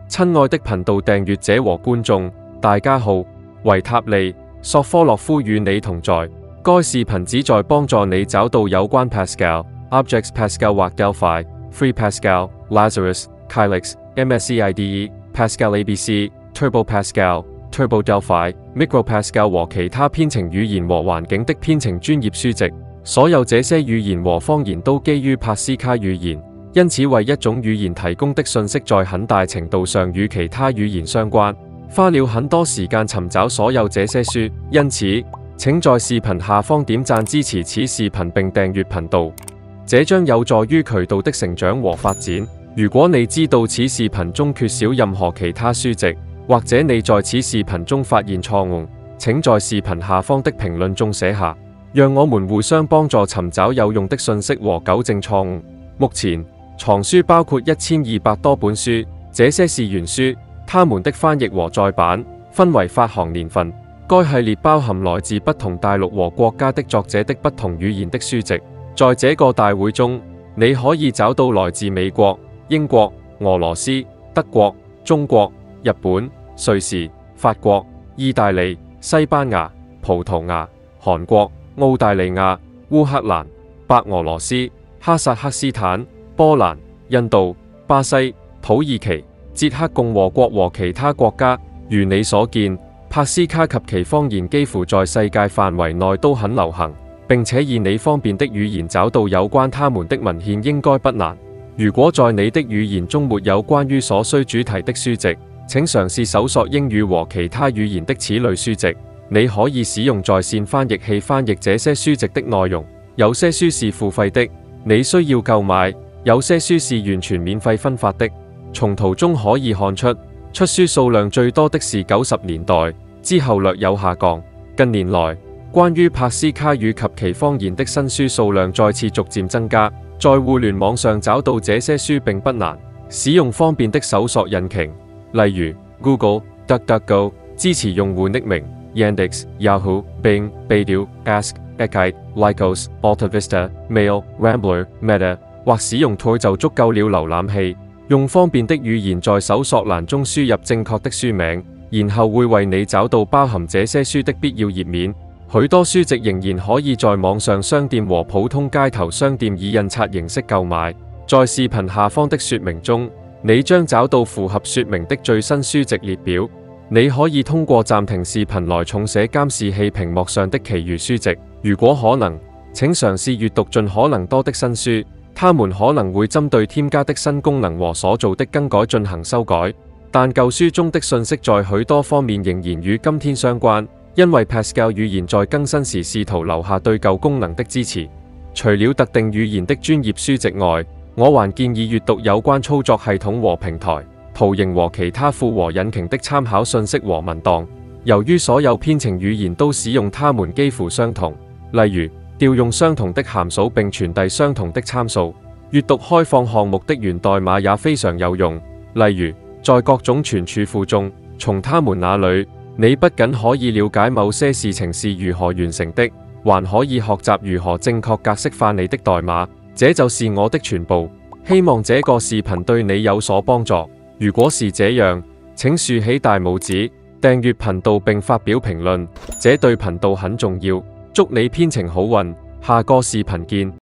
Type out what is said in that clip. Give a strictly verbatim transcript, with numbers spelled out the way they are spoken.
親愛的頻道訂閱者和觀眾，大家好，維塔利·索科洛夫與你同在。該視頻旨在幫助你找到有關 Pascal、Objects Pascal 或 Delphi、Free Pascal、Lazarus、Calyx、M S C I D E、Pascal A B C、Turbo Pascal、Turbo Delphi、Micro Pascal 和其他編程語言和環境的編程專業書籍。所有這些語言和方言都基於帕斯卡語言，因此為一種語言提供的信息在很大程度上與其他語言相關。花了很多時間尋找所有這些書，因此請在視頻下方點讚支持此視頻並訂閱頻道，這將有助於渠道的成長和發展。如果你知道此視頻中缺少任何其他書籍，或者你在此視頻中發現錯誤，請在視頻下方的評論中寫下，讓我們互相幫助尋找有用的信息和糾正錯誤。目前藏書包括一千二百多本書，這些是原書，它們的翻譯和再版分為發行年份。該系列包含來自不同大陸和國家的作者的不同語言的書籍。在這個大會中，你可以找到來自美國、英國、俄羅斯、德國、中國、日本、瑞士、法國、意大利、西班牙、葡萄牙、韓國、澳大利亞、烏克蘭、白俄羅斯、哈薩克斯坦、波蘭、印度、巴西、土耳其、捷克共和國和其他國家。如你所見，帕斯卡及其方言幾乎在世界範圍內都很流行，並且以你方便的語言找到有關他們的文獻應該不難。如果在你的語言中沒有關於所需主題的書籍，請嘗試搜索英語和其他語言的此類書籍。你可以使用在線翻譯器翻譯這些書籍的內容。有些書是付費的，你需要購買；有些書是完全免費分發的。從圖中可以看出，出書數量最多的是九十年代，之後略有下降。近年來，關於帕斯卡語及其方言的新書數量再次逐漸增加。在互聯網上找到這些書並不難。使用方便的搜索引擎，例如 Google、DuckDuckGo 支持用戶匿名。Yandex、Yahoo、Bing、百度、Ask、Eggkite、Lycos、AltaVista、Mail、Rambler、Meta 或使用 Tor 就足夠了。瀏覽器用方便的語言在搜索欄中輸入正確的書名，然後會為你找到包含這些書的必要頁面。許多書籍仍然可以在網上商店和普通街頭商店以印刷形式購買。在視頻下方的說明中，你將找到符合說明的最新書籍列表。你可以通過暫停視頻來重寫監視器屏幕上的其餘書籍。如果可能，請嘗試閱讀盡可能多的新書，它們可能會針對添加的新功能和所做的更改進行修改。但舊書中的信息在許多方面仍然與今天相關，因為 Pascal 語言在更新時試圖留下對舊功能的支持。除了特定語言的專業書籍外，我還建議閱讀有關操作系統和平台、圖形和其他複合引擎的參考信息和文檔。由於所有編程語言都使用它們幾乎相同，例如調用相同的函數並傳遞相同的參數，閱讀開放項目的源代碼也非常有用。例如在各種存儲庫中，從它們那裡，你不僅可以了解某些事情是如何完成的，還可以學習如何正確格式化你的代碼。這就是我的全部，希望這個視頻對你有所幫助。如果是這樣，請豎起大拇指，訂閱頻道並發表評論，這對頻道很重要。祝你編程好運，下個視頻見。